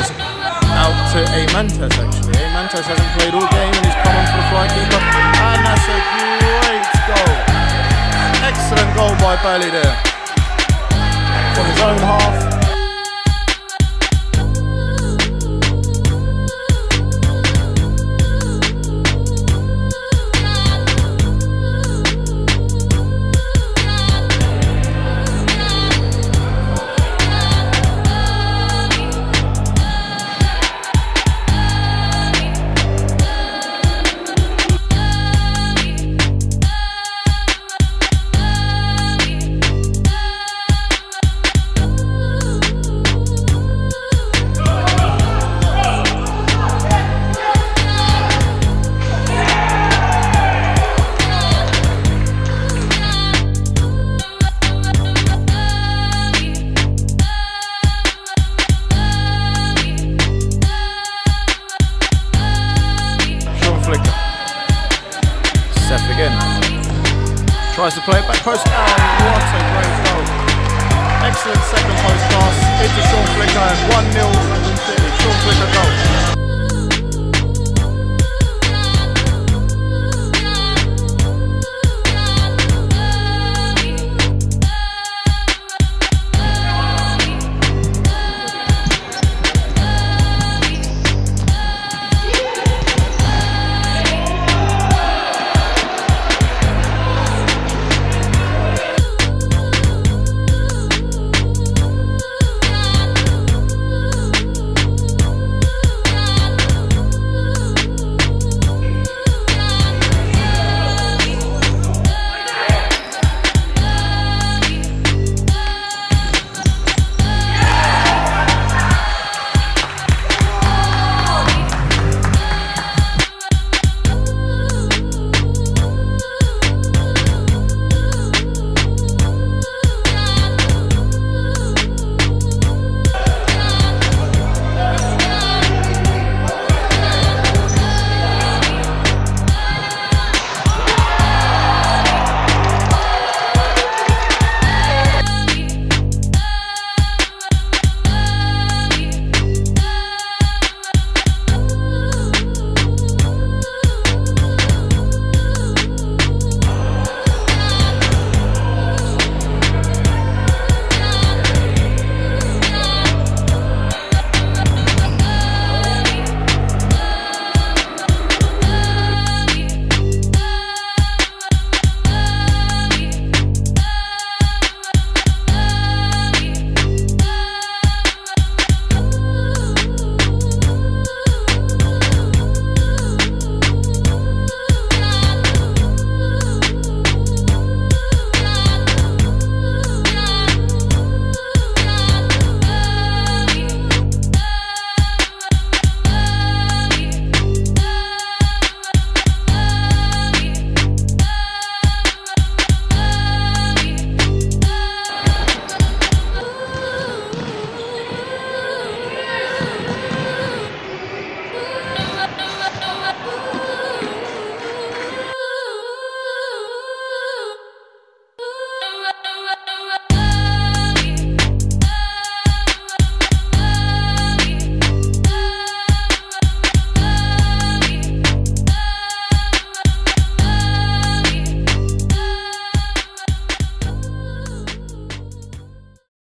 balls out to Aymantas actually. Aymantas hasn't played all game and he's come on for the fly keeper. And that's a great goal. Excellent goal by Bally there. From his own half. Seth again. Tries to play it back post. Oh, what a great goal. Excellent second post pass into Sean Flicker. 1-0 London City. Sean Flicker goal.